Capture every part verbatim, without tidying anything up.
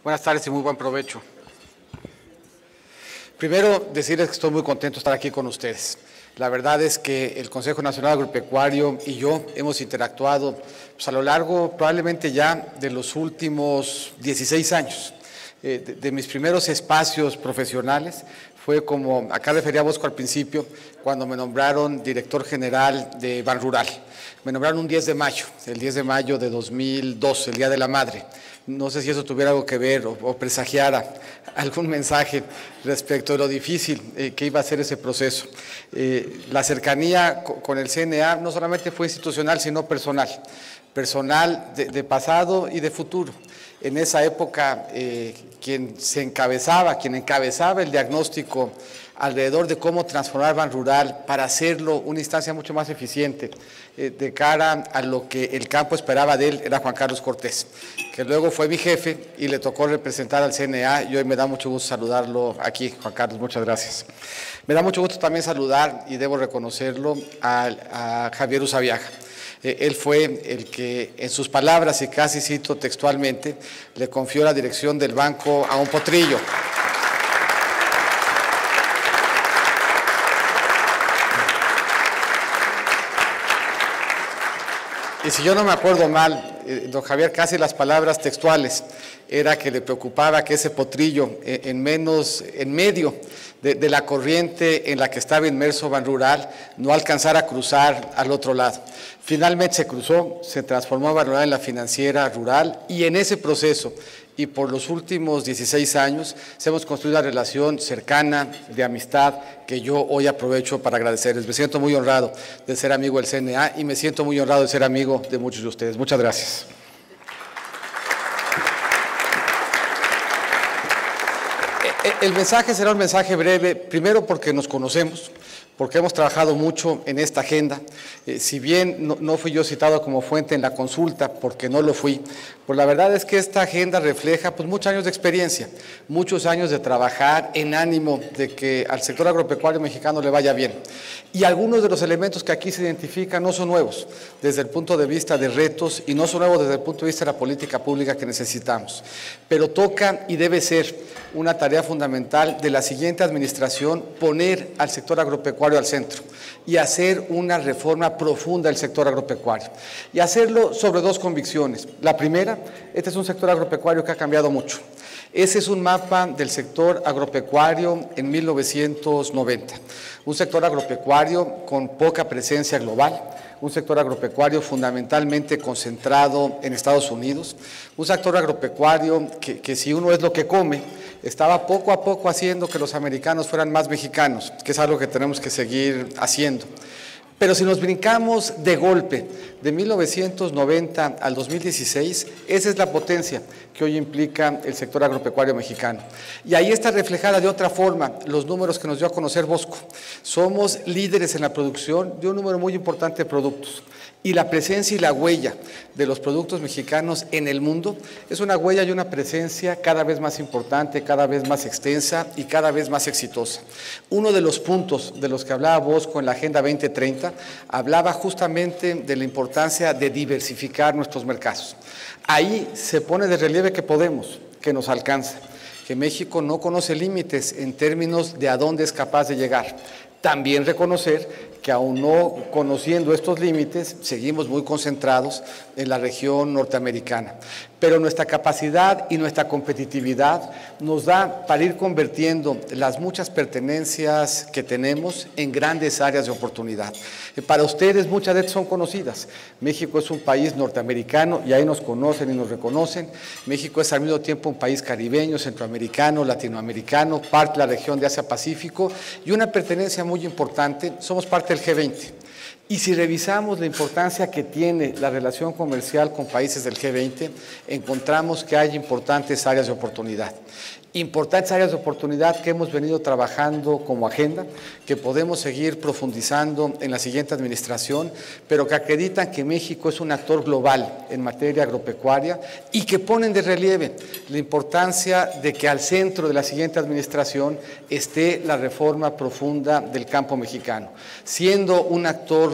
Buenas tardes y muy buen provecho. Primero, decirles que estoy muy contento de estar aquí con ustedes. La verdad es que el Consejo Nacional Agropecuario y yo hemos interactuado pues, a lo largo probablemente ya de los últimos dieciséis años. Eh, de, de mis primeros espacios profesionales fue como, acá refería a Bosco al principio, cuando me nombraron director general de Banrural. Me nombraron un diez de mayo, el diez de mayo de dos mil dos, el Día de la Madre. No sé si eso tuviera algo que ver o, o presagiara algún mensaje respecto de lo difícil eh, que iba a ser ese proceso. Eh, la cercanía con el C N A no solamente fue institucional, sino personal. Personal de, de pasado y de futuro. En esa época, eh, quien se encabezaba, quien encabezaba el diagnóstico alrededor de cómo transformar Banrural para hacerlo una instancia mucho más eficiente eh, de cara a lo que el campo esperaba de él, era Juan Carlos Cortés, que luego fue mi jefe y le tocó representar al C N A y hoy me da mucho gusto saludarlo aquí. Juan Carlos, muchas gracias. Me da mucho gusto también saludar, y debo reconocerlo, a, a Javier Usabiaga. Él fue el que, en sus palabras, y casi cito textualmente, le confió la dirección del banco a un potrillo. Y si yo no me acuerdo mal, eh, don Javier, casi las palabras textuales, era que le preocupaba que ese potrillo, eh, en, menos, en medio de, de la corriente en la que estaba inmerso Banrural, no alcanzara a cruzar al otro lado. Finalmente se cruzó, se transformó Banrural en la financiera rural y en ese proceso y por los últimos dieciséis años se hemos construido una relación cercana, de amistad, que yo hoy aprovecho para agradecerles. Me siento muy honrado de ser amigo del C N A y me siento muy honrado de ser amigo de muchos de ustedes. Muchas gracias. El mensaje será un mensaje breve, primero porque nos conocemos, porque hemos trabajado mucho en esta agenda. Eh, si bien no, no fui yo citado como fuente en la consulta, porque no lo fui, pues la verdad es que esta agenda refleja pues, muchos años de experiencia, muchos años de trabajar en ánimo de que al sector agropecuario mexicano le vaya bien. Y algunos de los elementos que aquí se identifican no son nuevos desde el punto de vista de retos y no son nuevos desde el punto de vista de la política pública que necesitamos. Pero toca y debe ser una tarea fundamental de la siguiente administración poner al sector agropecuario al centro y hacer una reforma profunda del sector agropecuario. Y hacerlo sobre dos convicciones. La primera, este es un sector agropecuario que ha cambiado mucho. Ese es un mapa del sector agropecuario en mil novecientos noventa. Un sector agropecuario con poca presencia global, un sector agropecuario fundamentalmente concentrado en Estados Unidos, un sector agropecuario que, que si uno es lo que come, estaba poco a poco haciendo que los americanos fueran más mexicanos, que es algo que tenemos que seguir haciendo. Pero si nos brincamos de golpe de mil novecientos noventa al dos mil dieciséis, esa es la potencia que hoy implica el sector agropecuario mexicano. Y ahí está reflejada de otra forma los números que nos dio a conocer Bosco. Somos líderes en la producción de un número muy importante de productos. Y la presencia y la huella de los productos mexicanos en el mundo es una huella y una presencia cada vez más importante, cada vez más extensa y cada vez más exitosa. Uno de los puntos de los que hablaba Bosco en la Agenda veinte treinta hablaba justamente de la importancia de diversificar nuestros mercados. Ahí se pone de relieve que podemos, que nos alcanza, que México no conoce límites en términos de a dónde es capaz de llegar. También reconocer que aún no conociendo estos límites, seguimos muy concentrados en la región norteamericana. Pero nuestra capacidad y nuestra competitividad nos da para ir convirtiendo las muchas pertenencias que tenemos en grandes áreas de oportunidad. Para ustedes muchas de estas son conocidas. México es un país norteamericano y ahí nos conocen y nos reconocen. México es al mismo tiempo un país caribeño, centroamericano, latinoamericano, parte de la región de Asia-Pacífico y una pertenencia muy importante, somos parte del G veinte. Y si revisamos la importancia que tiene la relación comercial con países del G veinte, encontramos que hay importantes áreas de oportunidad. Importantes áreas de oportunidad que hemos venido trabajando como agenda, que podemos seguir profundizando en la siguiente administración, pero que acreditan que México es un actor global en materia agropecuaria y que ponen de relieve la importancia de que al centro de la siguiente administración esté la reforma profunda del campo mexicano, siendo un actor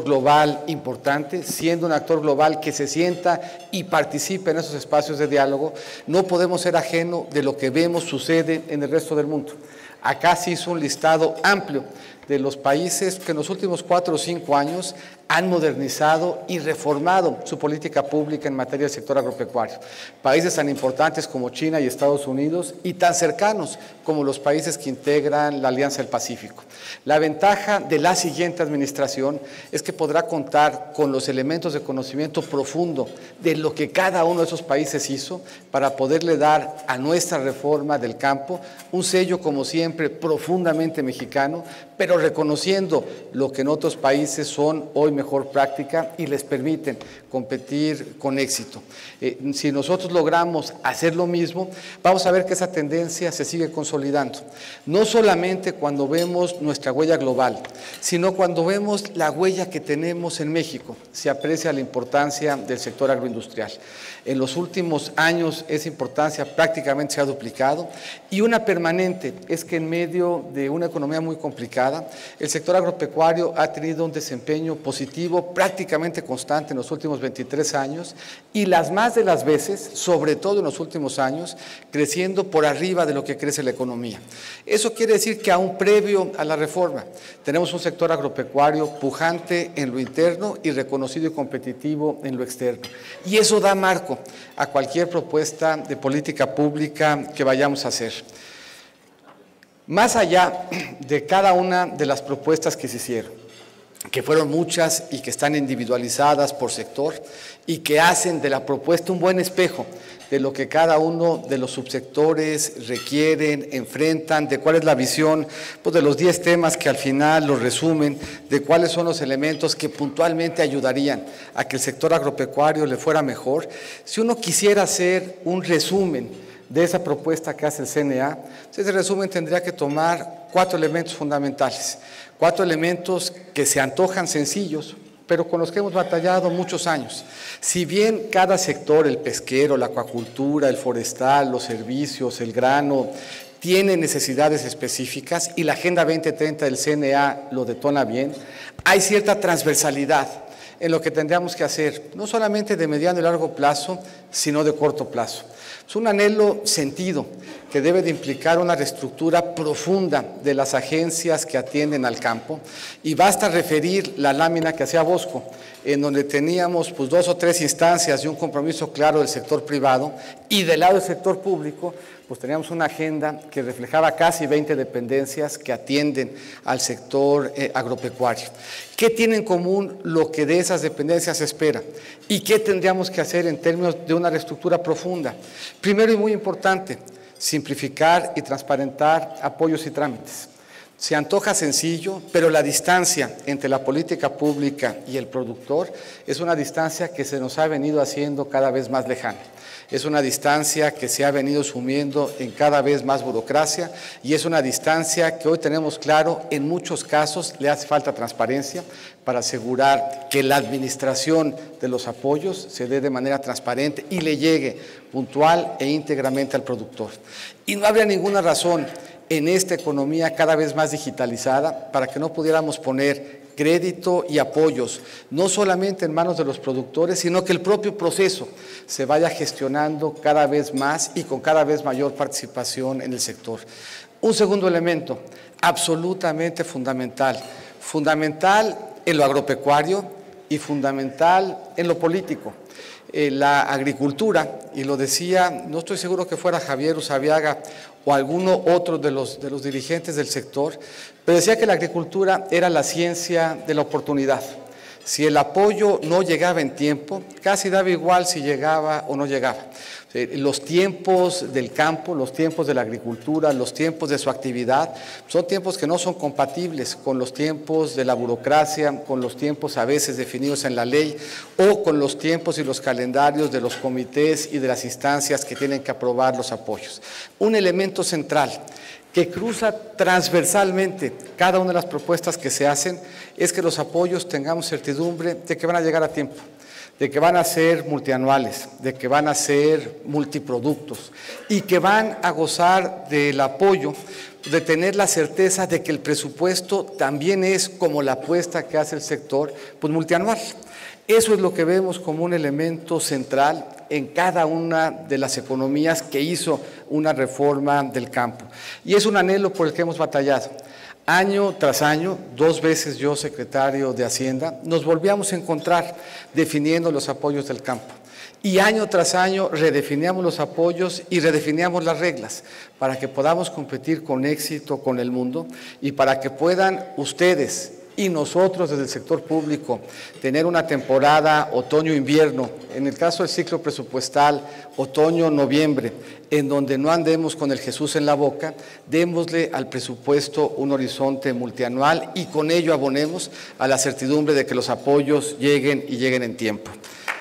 actor global importante, siendo un actor global que se sienta y participe en esos espacios de diálogo, no podemos ser ajeno de lo que vemos sucede en el resto del mundo. Acá se hizo un listado amplio de los países que en los últimos cuatro o cinco años han modernizado y reformado su política pública en materia del sector agropecuario. Países tan importantes como China y Estados Unidos y tan cercanos como los países que integran la Alianza del Pacífico. La ventaja de la siguiente administración es que podrá contar con los elementos de conocimiento profundo de lo que cada uno de esos países hizo para poderle dar a nuestra reforma del campo un sello, como siempre, profundamente mexicano, pero reconociendo lo que en otros países son hoy mejor práctica y les permiten competir con éxito. Eh, si nosotros logramos hacer lo mismo, vamos a ver que esa tendencia se sigue consolidando. No solamente cuando vemos nuestra huella global, sino cuando vemos la huella que tenemos en México, se aprecia la importancia del sector agroindustrial. En los últimos años esa importancia prácticamente se ha duplicado y una permanente es que en medio de una economía muy complicada, el sector agropecuario ha tenido un desempeño positivo prácticamente constante en los últimos veintitrés años y las más de las veces, sobre todo en los últimos años, creciendo por arriba de lo que crece la economía. Eso quiere decir que aún previo a la reforma tenemos un sector agropecuario pujante en lo interno y reconocido y competitivo en lo externo. Y eso da marco a cualquier propuesta de política pública que vayamos a hacer. Más allá de cada una de las propuestas que se hicieron, que fueron muchas y que están individualizadas por sector y que hacen de la propuesta un buen espejo de lo que cada uno de los subsectores requieren, enfrentan, de cuál es la visión, pues de los diez temas que al final los resumen, de cuáles son los elementos que puntualmente ayudarían a que el sector agropecuario le fuera mejor. Si uno quisiera hacer un resumen de esa propuesta que hace el C N A, ese resumen tendría que tomar cuatro elementos fundamentales, cuatro elementos que se antojan sencillos, pero con los que hemos batallado muchos años. Si bien cada sector, el pesquero, la acuacultura, el forestal, los servicios, el grano, tiene necesidades específicas y la Agenda veinte treinta del C N A lo detona bien, hay cierta transversalidad en lo que tendríamos que hacer, no solamente de mediano y largo plazo, sino de corto plazo. Es un anhelo sentido que debe de implicar una reestructura profunda de las agencias que atienden al campo y basta referir la lámina que hacía Bosco, en donde teníamos pues, dos o tres instancias y un compromiso claro del sector privado y del lado del sector público, pues teníamos una agenda que reflejaba casi veinte dependencias que atienden al sector eh, agropecuario. ¿Qué tiene en común lo que de esas dependencias se espera? ¿Y qué tendríamos que hacer en términos de una reestructura profunda? Primero y muy importante, simplificar y transparentar apoyos y trámites. Se antoja sencillo, pero la distancia entre la política pública y el productor es una distancia que se nos ha venido haciendo cada vez más lejana. Es una distancia que se ha venido sumiendo en cada vez más burocracia y es una distancia que hoy tenemos claro, en muchos casos le hace falta transparencia para asegurar que la administración de los apoyos se dé de manera transparente y le llegue puntual e íntegramente al productor. Y no habría ninguna razón en esta economía cada vez más digitalizada para que no pudiéramos poner crédito y apoyos, no solamente en manos de los productores, sino que el propio proceso se vaya gestionando cada vez más y con cada vez mayor participación en el sector. Un segundo elemento, absolutamente fundamental, fundamental en lo agropecuario y fundamental en lo político. Eh, la agricultura, y lo decía, no estoy seguro que fuera Javier Usabiaga o alguno otro de los, de los dirigentes del sector, pero decía que la agricultura era la ciencia de la oportunidad. Si el apoyo no llegaba en tiempo, casi daba igual si llegaba o no llegaba. Los tiempos del campo, los tiempos de la agricultura, los tiempos de su actividad, son tiempos que no son compatibles con los tiempos de la burocracia, con los tiempos a veces definidos en la ley o con los tiempos y los calendarios de los comités y de las instancias que tienen que aprobar los apoyos. Un elemento central que cruza transversalmente cada una de las propuestas que se hacen es que los apoyos tengamos certidumbre de que van a llegar a tiempo, de que van a ser multianuales, de que van a ser multiproductos y que van a gozar del apoyo de tener la certeza de que el presupuesto también es, como la apuesta que hace el sector, pues multianual. Eso es lo que vemos como un elemento central en cada una de las economías que hizo una reforma del campo. Y es un anhelo por el que hemos batallado. Año tras año, dos veces yo, secretario de Hacienda, nos volvíamos a encontrar definiendo los apoyos del campo. Y año tras año redefiníamos los apoyos y redefiníamos las reglas para que podamos competir con éxito con el mundo y para que puedan ustedes y nosotros desde el sector público tener una temporada otoño-invierno, en el caso del ciclo presupuestal, otoño-noviembre, en donde no andemos con el Jesús en la boca, démosle al presupuesto un horizonte multianual y con ello abonemos a la certidumbre de que los apoyos lleguen y lleguen en tiempo.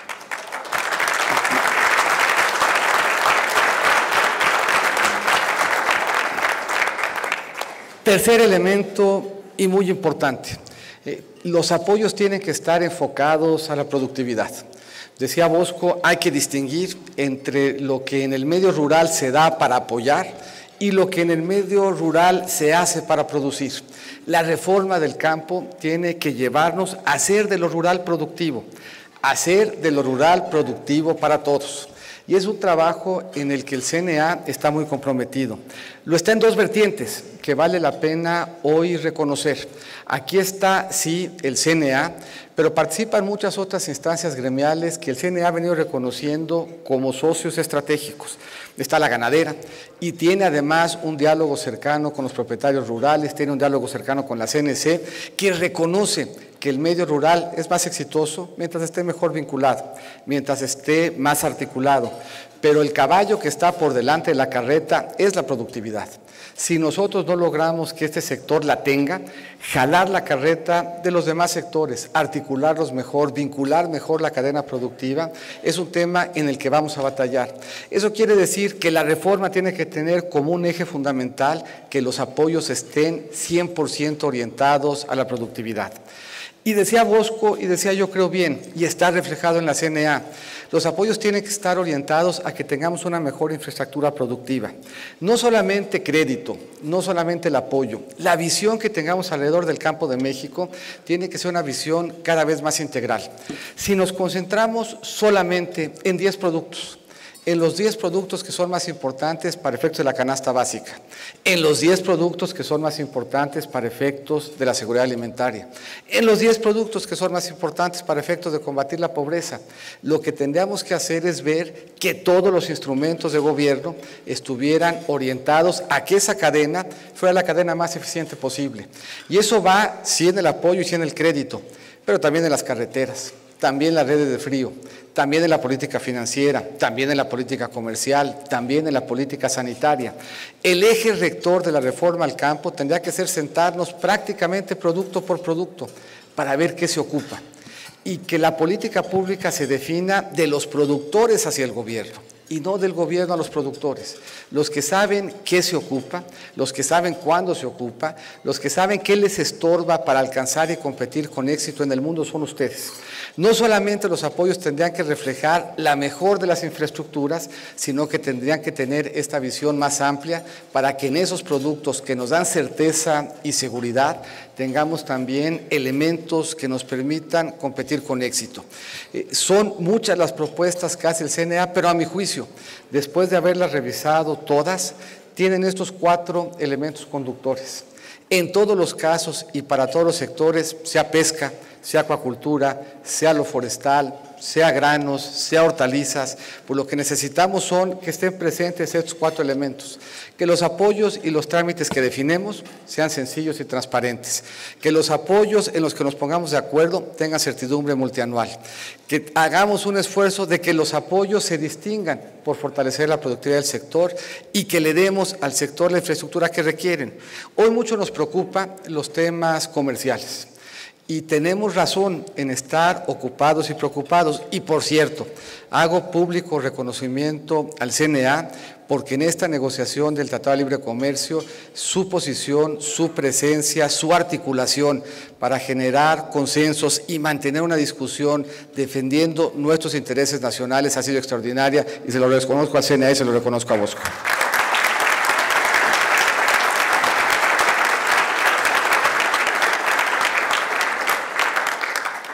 Tercer elemento y muy importante, eh, los apoyos tienen que estar enfocados a la productividad. Decía Bosco, hay que distinguir entre lo que en el medio rural se da para apoyar y lo que en el medio rural se hace para producir. La reforma del campo tiene que llevarnos a hacer de lo rural productivo, a hacer de lo rural productivo para todos. Y es un trabajo en el que el C N A está muy comprometido. Lo está en dos vertientes que vale la pena hoy reconocer. Aquí está, sí, el C N A, pero participan muchas otras instancias gremiales que el C N A ha venido reconociendo como socios estratégicos. Está la ganadera y tiene además un diálogo cercano con los propietarios rurales, tiene un diálogo cercano con la C N C, que reconoce que el medio rural es más exitoso mientras esté mejor vinculado, mientras esté más articulado. Pero el caballo que está por delante de la carreta es la productividad. Si nosotros no logramos que este sector la tenga, jalar la carreta de los demás sectores, articularlos mejor, vincular mejor la cadena productiva, es un tema en el que vamos a batallar. Eso quiere decir que la reforma tiene que tener como un eje fundamental que los apoyos estén cien por ciento orientados a la productividad. Y decía Bosco, y decía yo creo bien, y está reflejado en la C N A, los apoyos tienen que estar orientados a que tengamos una mejor infraestructura productiva. No solamente crédito, no solamente el apoyo, la visión que tengamos alrededor del campo de México tiene que ser una visión cada vez más integral. Si nos concentramos solamente en diez productos, en los diez productos que son más importantes para efectos de la canasta básica, en los diez productos que son más importantes para efectos de la seguridad alimentaria, en los diez productos que son más importantes para efectos de combatir la pobreza. Lo que tendríamos que hacer es ver que todos los instrumentos de gobierno estuvieran orientados a que esa cadena fuera la cadena más eficiente posible. Y eso va sí en el apoyo y sí en el crédito, pero también en las carreteras, también en las redes de frío, también en la política financiera, también en la política comercial, también en la política sanitaria. El eje rector de la reforma al campo tendría que ser sentarnos prácticamente producto por producto para ver qué se ocupa y que la política pública se defina de los productores hacia el gobierno y no del gobierno a los productores. Los que saben qué se ocupa, los que saben cuándo se ocupa, los que saben qué les estorba para alcanzar y competir con éxito en el mundo son ustedes. No solamente los apoyos tendrían que reflejar la mejor de las infraestructuras, sino que tendrían que tener esta visión más amplia para que en esos productos que nos dan certeza y seguridad tengamos también elementos que nos permitan competir con éxito. Eh, son muchas las propuestas que hace el C N A, pero a mi juicio, después de haberlas revisado todas, tienen estos cuatro elementos conductores. En todos los casos y para todos los sectores, sea pesca, sea acuacultura, sea lo forestal, sea granos, sea hortalizas, pues lo que necesitamos son que estén presentes estos cuatro elementos, que los apoyos y los trámites que definemos sean sencillos y transparentes, que los apoyos en los que nos pongamos de acuerdo tengan certidumbre multianual, que hagamos un esfuerzo de que los apoyos se distingan por fortalecer la productividad del sector y que le demos al sector la infraestructura que requieren. Hoy mucho nos preocupa los temas comerciales. Y tenemos razón en estar ocupados y preocupados. Y por cierto, hago público reconocimiento al C N A porque en esta negociación del Tratado de Libre Comercio, su posición, su presencia, su articulación para generar consensos y mantener una discusión defendiendo nuestros intereses nacionales ha sido extraordinaria y se lo reconozco al C N A y se lo reconozco a Bosco.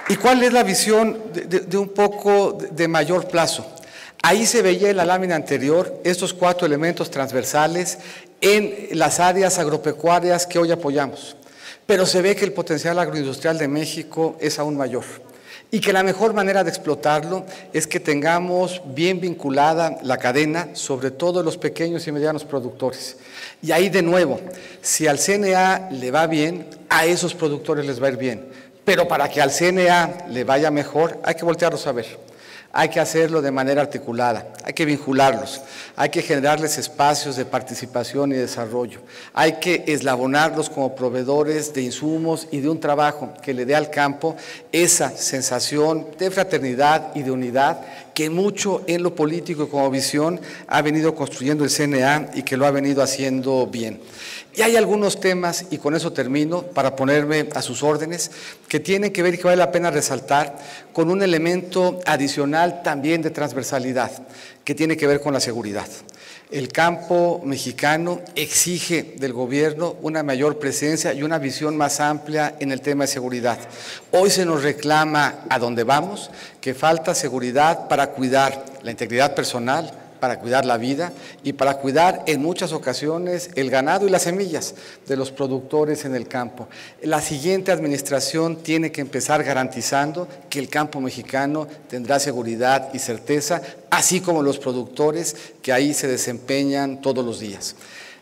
¿Y cuál es la visión de, de, de un poco de, de mayor plazo? Ahí se veía en la lámina anterior estos cuatro elementos transversales en las áreas agropecuarias que hoy apoyamos. Pero se ve que el potencial agroindustrial de México es aún mayor y que la mejor manera de explotarlo es que tengamos bien vinculada la cadena, sobre todo los pequeños y medianos productores. Y ahí de nuevo, si al C N A le va bien, a esos productores les va a ir bien. Pero para que al C N A le vaya mejor, hay que voltearlos a ver. Hay que hacerlo de manera articulada, hay que vincularlos, hay que generarles espacios de participación y desarrollo, hay que eslabonarlos como proveedores de insumos y de un trabajo que le dé al campo esa sensación de fraternidad y de unidad que mucho en lo político y como visión ha venido construyendo el C N A y que lo ha venido haciendo bien. Y hay algunos temas, y con eso termino, para ponerme a sus órdenes, que tienen que ver y que vale la pena resaltar con un elemento adicional también de transversalidad, que tiene que ver con la seguridad. El campo mexicano exige del gobierno una mayor presencia y una visión más amplia en el tema de seguridad. Hoy se nos reclama a dónde vamos que falta seguridad para cuidar la integridad personal, para cuidar la vida y para cuidar en muchas ocasiones el ganado y las semillas de los productores en el campo. La siguiente administración tiene que empezar garantizando que el campo mexicano tendrá seguridad y certeza, así como los productores que ahí se desempeñan todos los días.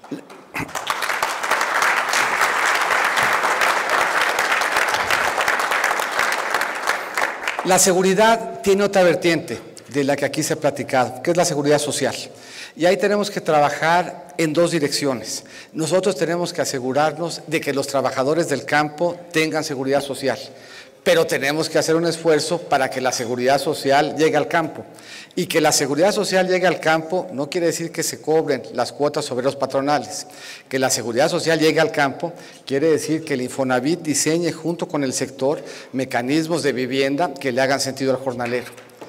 La seguridad tiene otra vertiente de la que aquí se ha platicado, que es la seguridad social. Y ahí tenemos que trabajar en dos direcciones. Nosotros tenemos que asegurarnos de que los trabajadores del campo tengan seguridad social, pero tenemos que hacer un esfuerzo para que la seguridad social llegue al campo. Y que la seguridad social llegue al campo no quiere decir que se cobren las cuotas sobre los patronales. Que la seguridad social llegue al campo quiere decir que el Infonavit diseñe junto con el sector mecanismos de vivienda que le hagan sentido al jornalero.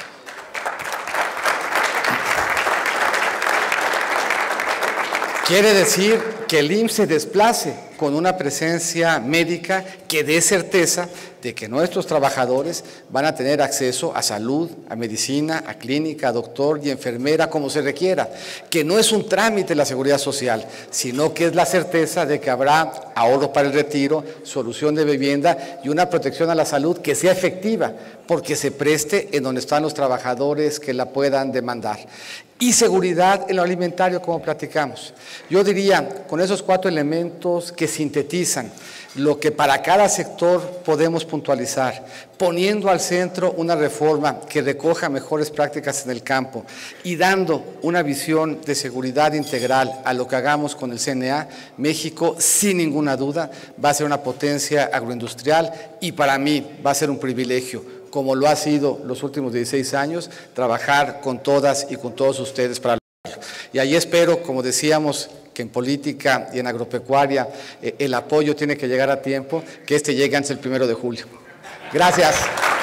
Quiere decir que el I M S S se desplace con una presencia médica que dé certeza de que nuestros trabajadores van a tener acceso a salud, a medicina, a clínica, a doctor y enfermera como se requiera, que no es un trámite la seguridad social, sino que es la certeza de que habrá ahorro para el retiro, solución de vivienda y una protección a la salud que sea efectiva, porque se preste en donde están los trabajadores que la puedan demandar. Y seguridad en lo alimentario, como platicamos. Yo diría, con esos cuatro elementos que sintetizan lo que para cada sector podemos puntualizar, poniendo al centro una reforma que recoja mejores prácticas en el campo y dando una visión de seguridad integral a lo que hagamos con el C N A, México, sin ninguna duda, va a ser una potencia agroindustrial y para mí va a ser un privilegio, como lo ha sido los últimos dieciséis años, trabajar con todas y con todos ustedes para lograrlo. Y ahí espero, como decíamos, que en política y en agropecuaria eh, el apoyo tiene que llegar a tiempo, que este llegue antes del primero de julio. Gracias.